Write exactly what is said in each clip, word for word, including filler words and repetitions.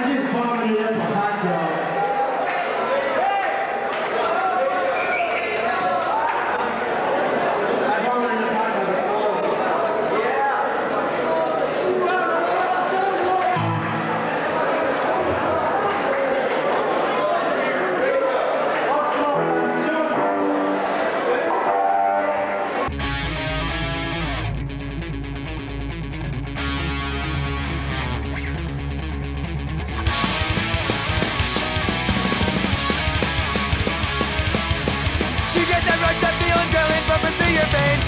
I just vomited up a hot dog. I vomited up a hot dog. To get that rush, that feeling drilling pumping through your veins.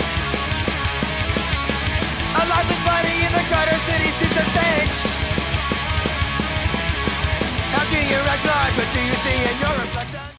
A lifeless body in the Carter City to sustain. How do you rationalize what do you see in your reflection?